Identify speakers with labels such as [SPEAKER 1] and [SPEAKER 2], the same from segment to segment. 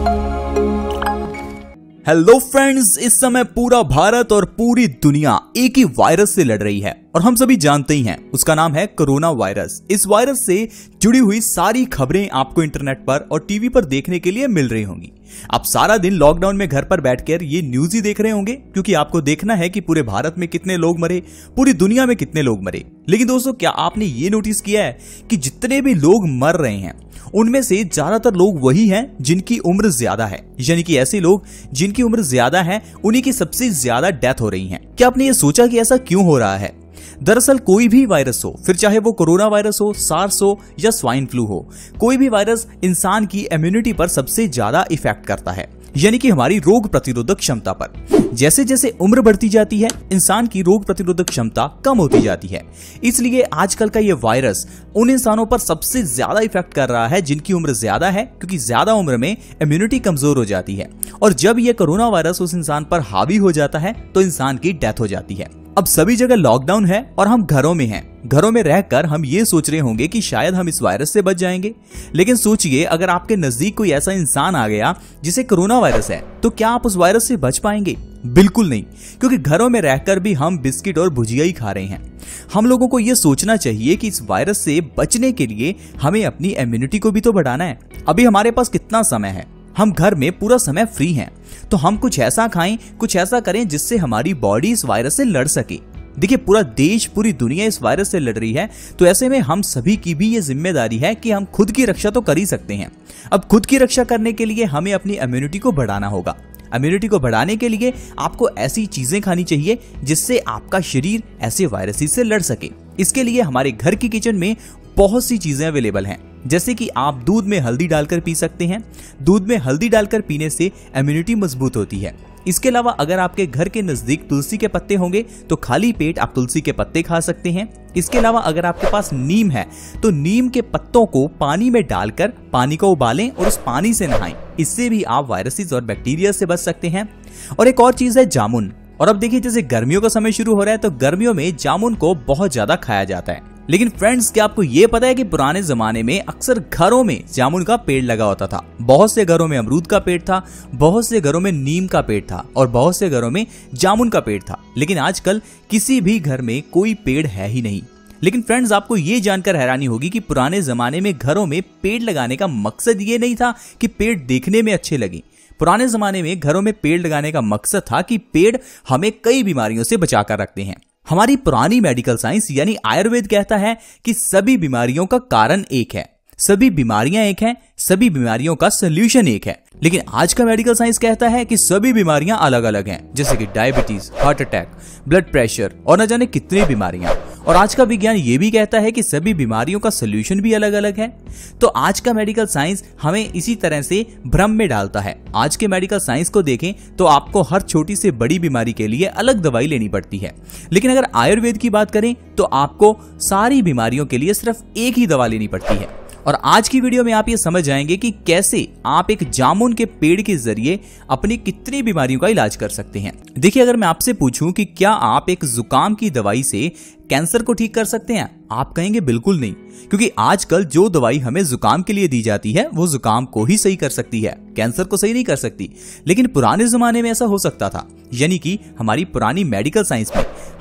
[SPEAKER 1] Hello friends, इस समय पूरा भारत और पूरी दुनिया एक ही वायरस से लड़ रही है और हम सभी जानते ही हैं, उसका नाम है कोरोना वायरस। इस वायरस से जुड़ी हुई सारी खबरें आपको इंटरनेट पर और टीवी पर देखने के लिए मिल रही होंगी। आप सारा दिन लॉकडाउन में घर पर बैठकर ये न्यूज ही देख रहे होंगे, क्योंकि आपको देखना है कि पूरे भारत में कितने लोग मरे, पूरी दुनिया में कितने लोग मरे। लेकिन दोस्तों, क्या आपने ये नोटिस किया है कि जितने भी लोग मर रहे हैं उनमें से ज्यादातर लोग वही हैं जिनकी उम्र ज्यादा है, यानी कि ऐसे लोग जिनकी उम्र ज्यादा है उन्हीं की सबसे ज्यादा डेथ हो रही है। क्या आपने ये सोचा कि ऐसा क्यों हो रहा है? दरअसल कोई भी वायरस हो, फिर चाहे वो कोरोना वायरस हो, सार्स हो या स्वाइन फ्लू हो, कोई भी वायरस इंसान की इम्यूनिटी पर सबसे ज्यादा इफेक्ट करता है, यानी कि हमारी रोग प्रतिरोधक क्षमता पर। जैसे जैसे उम्र बढ़ती जाती है, इंसान की रोग प्रतिरोधक क्षमता कम होती जाती है। इसलिए आजकल का ये वायरस उन इंसानों पर सबसे ज्यादा इफेक्ट कर रहा है जिनकी उम्र ज्यादा है, क्योंकि ज्यादा उम्र में इम्यूनिटी कमजोर हो जाती है और जब ये कोरोना वायरस उस इंसान पर हावी हो जाता है तो इंसान की डेथ हो जाती है। अब सभी जगह लॉकडाउन है और हम घरों में हैं। घरों में रहकर हम ये सोच रहे होंगे कि शायद हम इस वायरस से बच जाएंगे, लेकिन सोचिए, अगर आपके नजदीक कोई ऐसा इंसान आ गया जिसे कोरोना वायरस है, तो क्या आप उस वायरस से बच पाएंगे? बिल्कुल नहीं, क्योंकि घरों में रहकर भी हम बिस्किट और भुजिया ही खा रहे हैं। हम लोगों को यह सोचना चाहिए कि इस वायरस से बचने के लिए हमें अपनी इम्यूनिटी को भी तो बढ़ाना है। अभी हमारे पास कितना समय है, हम घर में पूरा समय फ्री हैं, तो हम कुछ ऐसा खाएं, कुछ ऐसा करें जिससे हमारी बॉडी इस वायरस से लड़ सके। देखिए, पूरा देश, पूरी दुनिया इस वायरस से लड़ रही है, तो ऐसे में हम सभी की भी ये जिम्मेदारी है कि हम खुद की रक्षा तो कर ही सकते हैं। अब खुद की रक्षा करने के लिए हमें अपनी इम्यूनिटी को बढ़ाना होगा। इम्यूनिटी को बढ़ाने के लिए आपको ऐसी चीजें खानी चाहिए जिससे आपका शरीर ऐसे वायरस से लड़ सके। इसके लिए हमारे घर की किचन में बहुत सी चीजें अवेलेबल हैं, जैसे कि आप दूध में हल्दी डालकर पी सकते हैं। दूध में हल्दी डालकर पीने से इम्यूनिटी मजबूत होती है। इसके अलावा अगर आपके घर के नजदीक तुलसी के पत्ते होंगे तो खाली पेट आप तुलसी के पत्ते खा सकते हैं। इसके अलावा अगर आपके पास नीम है तो नीम के पत्तों को पानी में डालकर पानी को उबालें और उस पानी से नहाएं। इससे भी आप वायरसेस और बैक्टीरिया से बच सकते हैं। और एक और चीज है जामुन। और अब देखिए, जैसे गर्मियों का समय शुरू हो रहा है तो गर्मियों में जामुन को बहुत ज्यादा खाया जाता है। लेकिन फ्रेंड्स, क्या आपको ये पता है कि पुराने जमाने में अक्सर घरों में जामुन का पेड़ लगा होता था। बहुत से घरों में अमरूद का पेड़ था, बहुत से घरों में नीम का पेड़ था और बहुत से घरों में जामुन का पेड़ था। लेकिन आजकल किसी भी घर में कोई पेड़ है ही नहीं। लेकिन फ्रेंड्स, आपको ये जानकर हैरानी होगी कि पुराने जमाने में घरों में पेड़ लगाने का मकसद ये नहीं था कि पेड़ देखने में अच्छे लगे। पुराने जमाने में घरों में पेड़ लगाने का मकसद था कि पेड़ हमें कई बीमारियों से बचाकर रखते हैं। हमारी पुरानी मेडिकल साइंस यानी आयुर्वेद कहता है कि सभी बीमारियों का कारण एक है, सभी बीमारियां एक हैं, सभी बीमारियों का सलूशन एक है। लेकिन आज का मेडिकल साइंस कहता है कि सभी बीमारियां अलग अलग हैं, जैसे कि diabetes, heart attack, blood pressure और न जाने कितनी बीमारियां। और आज का विज्ञान ये भी कहता है कि सभी बीमारियों का सलूशन भी अलग अलग है। तो आज का मेडिकल साइंस हमें इसी तरह से भ्रम में डालता है। आज के मेडिकल साइंस को देखें तो आपको हर छोटी से बड़ी बीमारी के लिए अलग दवाई लेनी पड़ती है, लेकिन अगर आयुर्वेद की बात करें तो आपको सारी बीमारियों के लिए सिर्फ एक ही दवा लेनी पड़ती है। और आज की वीडियो में आप ये समझ जाएंगे कि कैसे आप एक जामुन के पेड़ के जरिए अपनी कितनी बीमारियों का इलाज कर सकते हैं। देखिए, अगर मैं आपसे पूछूं कि क्या आप एक जुकाम की दवाई से कैंसर को ठीक कर सकते हैं, आप कहेंगे बिल्कुल नहीं, क्योंकि आजकल जो दवाई हमें जुकाम के लिए दी जाती है वो जुकाम को ही सही कर सकती है, कैंसर को सही नहीं कर सकती। लेकिन पुराने जमाने में ऐसा हो सकता था, यानी कि हमारी पुरानी मेडिकल साइंस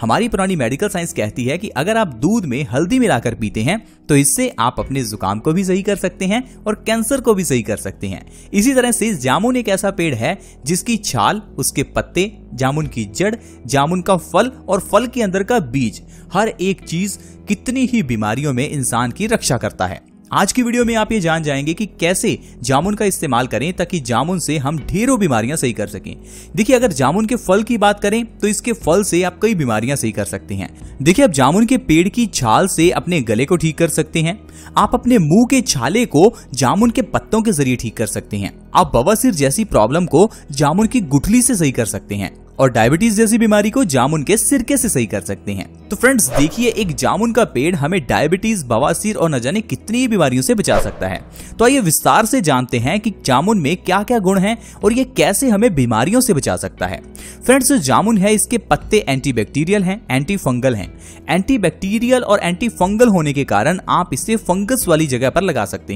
[SPEAKER 1] कहती है कि अगर आप दूध में हल्दी मिलाकर पीते हैं तो इससे आप अपने जुकाम को भी सही कर सकते हैं और कैंसर को भी सही कर सकते हैं। इसी तरह से जामुन एक ऐसा पेड़ है जिसकी छाल, उसके पत्ते, जामुन की जड़, जामुन का फल और फल के अंदर का बीज, हर एक चीज कितनी ही बीमारियों में इंसान की रक्षा करता है। आज की वीडियो में आप ये जान जाएंगे कि कैसे जामुन का इस्तेमाल करें ताकि जामुन से हम ढेरों बीमारियां सही कर सकें। देखिए, अगर जामुन के फल की बात करें तो इसके फल से आप कई बीमारियां सही कर सकते हैं। देखिए, आप जामुन के पेड़ की छाल से अपने गले को ठीक कर सकते हैं। आप अपने मुंह के छाले को जामुन के पत्तों के जरिए ठीक कर सकते हैं। आप बवासीर जैसी प्रॉब्लम को जामुन की गुठली से सही कर सकते हैं और डायबिटीज जैसी बीमारी को जामुन के सिरके से सही कर सकते हैं। तो फ्रेंड्स, देखिए, एक जामुन का पेड़ हमें डायबिटीज, बवासीर और न जाने कितनी बीमारियों से बचा सकता है। तो आइए विस्तार से जानते हैं कि जामुन में क्या क्या गुण हैं और ये कैसे हमें बीमारियों से बचा सकता है। फ्रेंड्स, जो जामुन है इसके पत्ते एंटीबैक्टीरियल हैं, एंटी फंगल हैं। एंटीबैक्टीरियल और एंटी फंगल होने के कारण आप इसे फंगस वाली जगह पर लगा सकते हैं।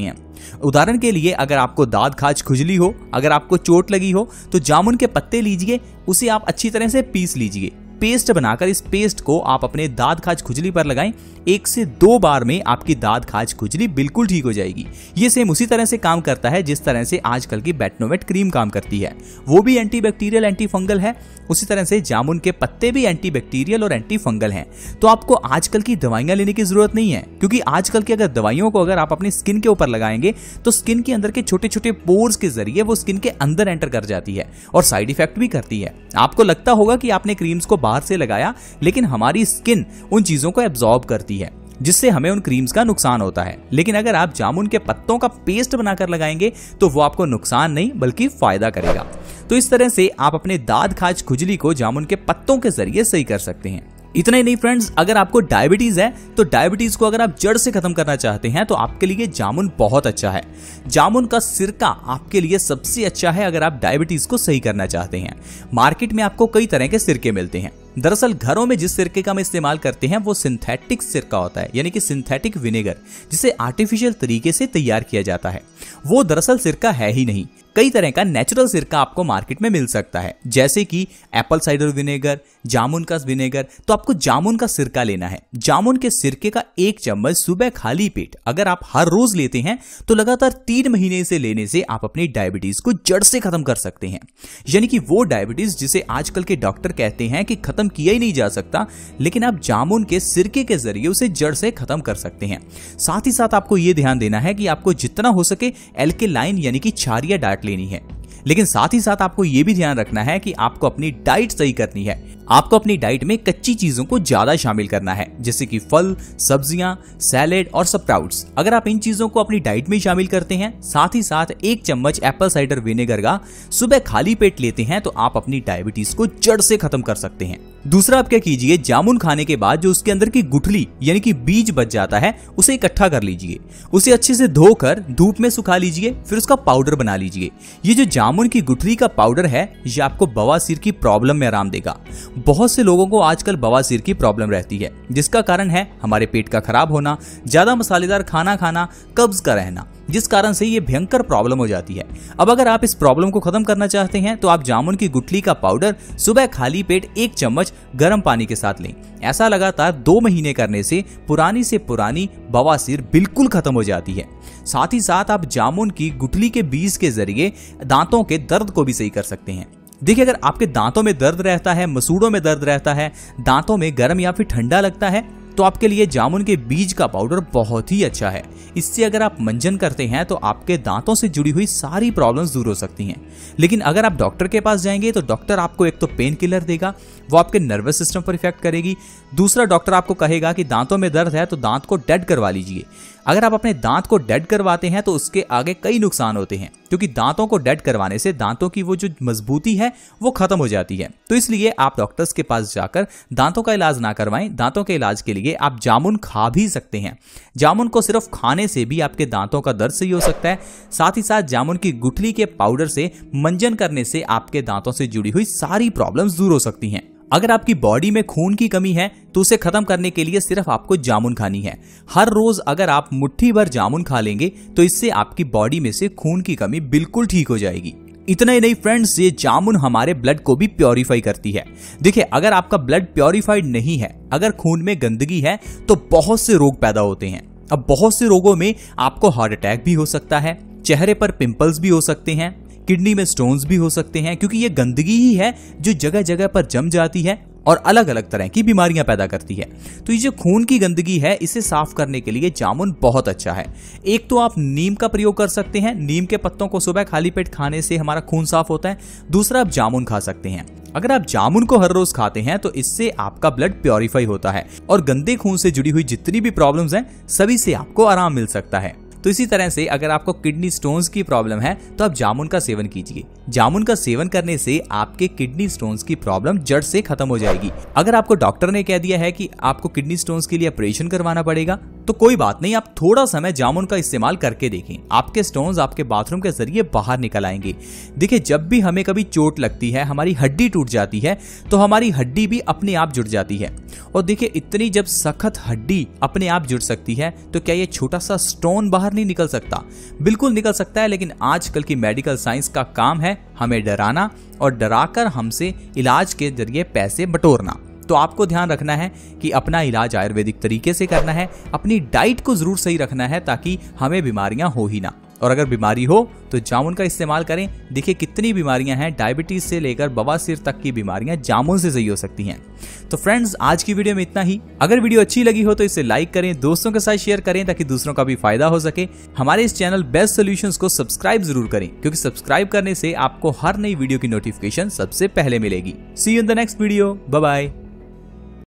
[SPEAKER 1] उदाहरण के लिए अगर आपको दाद खाज खुजली हो, अगर आपको चोट लगी हो, तो जामुन के पत्ते लीजिए, उसे आप अच्छी तरह से पीस लीजिए। पेस्ट बनाकर इस पेस्ट को आप अपने दाद खाज खुजली पर लगाएं। 1 से 2 बार में आपकी दाद खाज खुजली बिल्कुल ठीक हो जाएगी। ये सेम उसी तरह से काम करता है जिस तरह से आजकल की बेटनोवेट क्रीम काम करती है। वो भी एंटीबैक्टीरियल एंटी फंगल है, उसी तरह से जामुन के पत्ते भी एंटीबैक्टीरियल और एंटी फंगल हैं। तो आपको आजकल की दवाइयां लेने की जरूरत नहीं है, क्योंकि आजकल की अगर दवाइयों को अगर आप अपनी स्किन के ऊपर लगाएंगे तो स्किन के अंदर के छोटे छोटे पोर्स के जरिए वो स्किन के अंदर एंटर कर जाती है और साइड इफेक्ट भी करती है। आपको लगता होगा कि आपने क्रीम्स को बाहर से लगाया, लेकिन हमारी स्किन उन चीजों को एब्जॉर्ब करती है, जिससे हमें उन क्रीम्स का नुकसान होता है। लेकिन अगर आप जामुन के पत्तों का पेस्ट बनाकर लगाएंगे तो वो आपको नुकसान नहीं बल्कि फायदा करेगा। तो इस तरह से आप अपने दाद खाज खुजली को जामुन के पत्तों के जरिए सही कर सकते हैं। इतना ही नहीं फ्रेंड्स, अगर आपको डायबिटीज है तो डायबिटीज को अगर आप जड़ से खत्म करना चाहते हैं तो आपके लिए जामुन बहुत अच्छा है। जामुन का सिरका आपके लिए सबसे अच्छा है अगर आप डायबिटीज को सही करना चाहते हैं। मार्केट में आपको कई तरह के सिरके मिलते हैं। दरअसल घरों में जिस सिरके का हम इस्तेमाल करते हैं वो सिंथेटिक सिरका होता है, यानी कि सिंथेटिक विनेगर, जिसे आर्टिफिशियल तरीके से तैयार किया जाता है। वो दरअसल सिरका है ही नहीं। कई तरह का नेचुरल सिरका आपको मार्केट में मिल सकता है, जैसे कि एप्पल साइडर विनेगर, जामुन का विनेगर। तो आपको जामुन का सिरका लेना है। जामुन के सिरके का 1 चम्मच सुबह खाली पेट अगर आप हर रोज लेते हैं तो लगातार 3 महीने से लेने से आप अपनी डायबिटीज को जड़ से खत्म कर सकते हैं। यानी कि वो डायबिटीज जिसे आजकल के डॉक्टर कहते हैं कि खत्म किया ही नहीं जा सकता, लेकिन आप जामुन के सिरके के जरिए उसे जड़ से खत्म कर सकते हैं। साथ ही साथ आपको यह ध्यान देना है कि आपको जितना हो सके एल्केलाइन यानी कि क्षारीय डाइट लेनी है। लेकिन साथ ही साथ आपको यह भी ध्यान रखना है कि आपको अपनी डाइट सही करनी है। आपको अपनी डाइट में कच्ची चीजों को ज्यादा शामिल करना है, जैसे कि फल, सब्जियां, सैलेड और स्प्राउट्स। अगर आप इन चीजों को अपनी डाइट में शामिल करते हैं, साथ ही साथ 1 चम्मच एप्पल साइडर विनेगर का सुबह खाली पेट लेते हैं, तो आप अपनी डायबिटीज को जड़ से खत्म कर सकते हैं। दूसरा आप क्या कीजिए, जामुन खाने के बाद जो उसके अंदर की गुठली यानी कि बीज बच जाता है उसे इकट्ठा कर लीजिए। उसे अच्छे से धोकर धूप में सुखा लीजिए, फिर उसका पाउडर बना लीजिए। ये जो जामुन की गुठली का पाउडर है ये आपको बवासीर की प्रॉब्लम में आराम देगा। बहुत से लोगों को आजकल बवासीर की प्रॉब्लम रहती है, जिसका कारण है हमारे पेट का खराब होना, ज्यादा मसालेदार खाना खाना, कब्ज का रहना, जिस कारण से ये भयंकर प्रॉब्लम हो जाती है। अब अगर आप इस प्रॉब्लम को खत्म करना चाहते हैं तो आप जामुन की गुठली का पाउडर सुबह खाली पेट 1 चम्मच गर्म पानी के साथ लें। ऐसा लगातार 2 महीने करने से पुरानी बवासीर बिल्कुल खत्म हो जाती है। साथ ही साथ आप जामुन की गुठली के बीज के जरिए दांतों के दर्द को भी सही कर सकते हैं। देखिए, अगर आपके दांतों में दर्द रहता है, मसूड़ों में दर्द रहता है, दांतों में गर्म या फिर ठंडा लगता है, तो आपके लिए जामुन के बीज का पाउडर बहुत ही अच्छा है। इससे अगर आप मंजन करते हैं तो आपके दांतों से जुड़ी हुई सारी प्रॉब्लम्स दूर हो सकती हैं। लेकिन अगर आप डॉक्टर के पास जाएंगे तो डॉक्टर आपको एक तो पेन किलर देगा, वो आपके नर्वस सिस्टम पर इफेक्ट करेगी। दूसरा, डॉक्टर आपको कहेगा कि दांतों में दर्द है तो दांत को डेड करवा लीजिए। अगर आप अपने दांत को डेड करवाते हैं तो उसके आगे कई नुकसान होते हैं, क्योंकि दांतों को डेड करवाने से दांतों की वो जो मजबूती है वो खत्म हो जाती है। तो इसलिए आप डॉक्टर्स के पास जाकर दांतों का इलाज ना करवाएं। दांतों के इलाज के लिए आप जामुन खा भी सकते हैं। जामुन को सिर्फ खाने से भी आपके दांतों का दर्द सही हो सकता है। साथ ही साथ जामुन की गुठली के पाउडर से मंजन करने से आपके दांतों से जुड़ी हुई सारी प्रॉब्लम्स दूर हो सकती हैं। अगर आपकी बॉडी में खून की कमी है तो उसे खत्म करने के लिए सिर्फ आपको जामुन खानी है। हर रोज अगर आप मुट्ठी भर जामुन खा लेंगे तो इससे आपकी बॉडी में से खून की कमी बिल्कुल ठीक हो जाएगी। इतना ही नहीं फ्रेंड्स, ये जामुन हमारे ब्लड को भी प्योरीफाई करती है। देखिए, अगर आपका ब्लड प्योरीफाइड नहीं है, अगर खून में गंदगी है, तो बहुत से रोग पैदा होते हैं। अब बहुत से रोगों में आपको हार्ट अटैक भी हो सकता है, चेहरे पर पिंपल्स भी हो सकते हैं, किडनी में स्टोन्स भी हो सकते हैं, क्योंकि ये गंदगी ही है जो जगह जगह पर जम जाती है और अलग अलग तरह की बीमारियां पैदा करती है। तो ये जो खून की गंदगी है इसे साफ करने के लिए जामुन बहुत अच्छा है। एक तो आप नीम का प्रयोग कर सकते हैं। नीम के पत्तों को सुबह खाली पेट खाने से हमारा खून साफ होता है। दूसरा, आप जामुन खा सकते हैं। अगर आप जामुन को हर रोज खाते हैं तो इससे आपका ब्लड प्योरीफाई होता है और गंदे खून से जुड़ी हुई जितनी भी प्रॉब्लम्स हैं सभी से आपको आराम मिल सकता है। तो इसी तरह से अगर आपको किडनी स्टोन्स की प्रॉब्लम है तो आप जामुन का सेवन कीजिए। जामुन का सेवन करने से आपके किडनी स्टोन्स की प्रॉब्लम जड़ से खत्म हो जाएगी। अगर आपको डॉक्टर ने कह दिया है कि आपको किडनी स्टोन्स के लिए ऑपरेशन करवाना पड़ेगा तो कोई बात नहीं, आप थोड़ा समय जामुन का इस्तेमाल करके देखें, आपके स्टोन्स आपके बाथरूम के जरिए बाहर निकल आएंगे। देखिए, जब भी हमें कभी चोट लगती है, हमारी हड्डी टूट जाती है, तो हमारी हड्डी भी अपने आप जुड़ जाती है। और देखिए, इतनी जब सख्त हड्डी अपने आप जुड़ सकती है, तो क्या ये छोटा सा स्टोन बाहर नहीं निकल सकता? बिल्कुल निकल सकता है, लेकिन आजकल की मेडिकल साइंस का काम है हमें डराना और डराकर हमसे इलाज के जरिए पैसे बटोरना। तो आपको ध्यान रखना है कि अपना इलाज आयुर्वेदिक तरीके से करना है, अपनी डाइट को जरूर सही रखना है ताकि हमें बीमारियां हो ही ना। और अगर बीमारी हो तो जामुन का इस्तेमाल करें। देखिए, कितनी बीमारियां हैं, डायबिटीज से लेकर बवासीर तक की बीमारियां जामुन से सही हो सकती हैं। तो फ्रेंड्स, आज की वीडियो में इतना ही। अगर वीडियो अच्छी लगी हो तो इसे लाइक करें, दोस्तों के साथ शेयर करें ताकि दूसरों का भी फायदा हो सके। हमारे इस चैनल बेस्ट सॉल्यूशंस को सब्सक्राइब जरूर करें, क्योंकि सब्सक्राइब करने से आपको हर नई वीडियो की नोटिफिकेशन सबसे पहले मिलेगी। See you in the next video, bye bye.